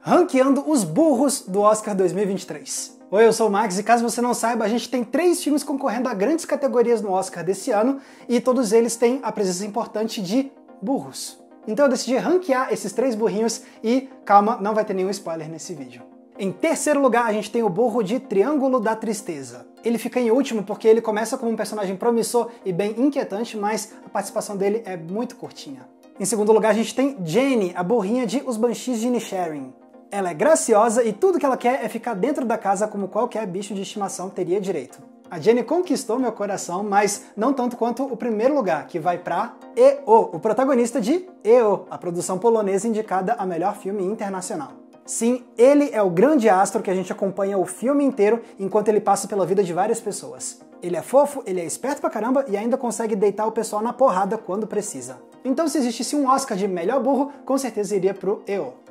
Ranqueando os burros do Oscar 2023. Oi, eu sou o Max e caso você não saiba, a gente tem 3 filmes concorrendo a grandes categorias no Oscar desse ano e todos eles têm a presença importante de burros. Então eu decidi ranquear esses 3 burrinhos e, calma, não vai ter nenhum spoiler nesse vídeo. Em terceiro lugar, a gente tem o burro de Triângulo da Tristeza. Ele fica em último porque ele começa como um personagem promissor e bem inquietante, mas a participação dele é muito curtinha. Em segundo lugar, a gente tem Jenny, a burrinha de Os Banshees de Inisherin. Ela é graciosa e tudo que ela quer é ficar dentro da casa como qualquer bicho de estimação teria direito. A Jenny conquistou meu coração, mas não tanto quanto o primeiro lugar, que vai pra E.O., o protagonista de E.O., a produção polonesa indicada a melhor filme internacional. Sim, ele é o grande astro que a gente acompanha o filme inteiro enquanto ele passa pela vida de várias pessoas. Ele é fofo, ele é esperto pra caramba e ainda consegue deitar o pessoal na porrada quando precisa. Então se existisse um Oscar de melhor burro, com certeza iria pro E.O.